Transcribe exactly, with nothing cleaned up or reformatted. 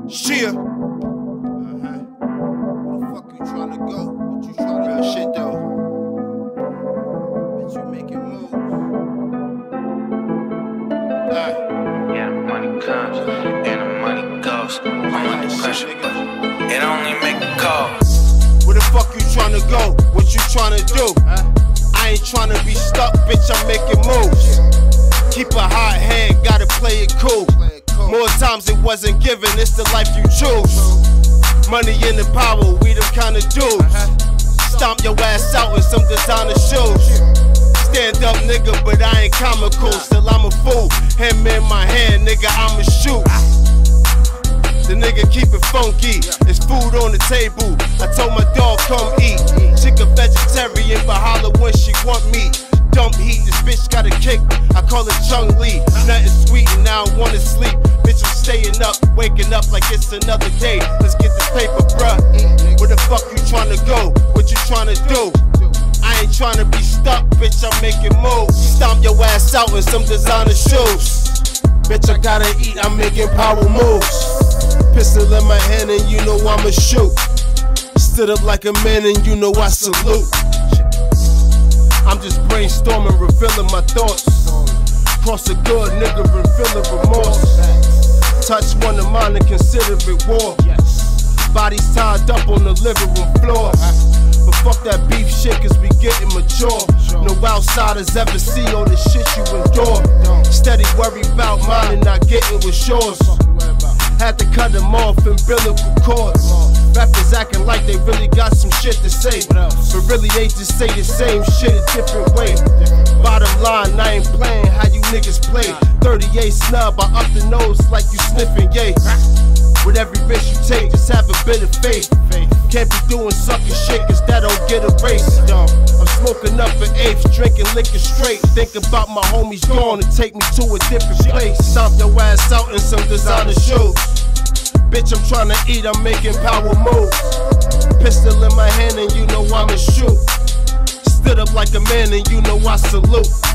Shia. Uh-huh. Where the fuck you tryna go? What you tryna Real shit though. Bitch, you making moves. Nah. Yeah, the money comes and the money goes. I'm under pressure, but it only make a call. Where the fuck you tryna go? What you tryna do? Huh? I ain't tryna be stuck, bitch, I'm making moves. Keep a hot head, gotta play it cool. More times it wasn't given, it's the life you choose. Money in the power, we them kinda dudes. Stomp your ass out in some designer shoes. Stand up nigga, but I ain't comical. Still I'm a fool, him in my hand, nigga, I'ma shoot. The nigga keep it funky, it's food on the table. I told my dog come eat. Chick a vegetarian, but holler when she want me. Dump heat, this bitch got a kick, I call it Chung Lee. Nothing sweet and I don't wanna sleep. Bitch, I'm staying up, waking up like it's another day. Let's get this paper, bruh. Where the fuck you tryna go? What you tryna do? I ain't tryna be stuck, bitch, I'm making moves. Stomp your ass out in some designer shoes. Bitch, I gotta eat, I'm making power moves. Pistol in my hand and you know I'ma shoot. Stood up like a man and you know I salute. I'm just brainstorming, revealing my thoughts. Cross a good nigga and feeling remorse. Touch one of mine and consider it war. Bodies tied up on the living room floor. But fuck that beef shit, cause we getting mature. No outsiders ever see all the shit you endure. Steady worry about mine and not getting with yours. Had to cut them off in umbilical cords. Rappers acting like they really got some shit to say, but really they just say the same shit a different way. Bottom line, I ain't playing how you niggas play. thirty-eight snub, I up the nose like you sniffing yay. With every risk you take, just have a bit of faith. Can't be doing sucking shit, cause that don't get erased. I'm smoking up an eighth, drinking liquor straight. Think about my homies gone and take me to a different place. Stomp your ass out in some designer shoes. Bitch, I'm tryna eat, I'm making power moves. Pistol in my hand and you know I'ma shoot. Stood up like a man and you know I salute.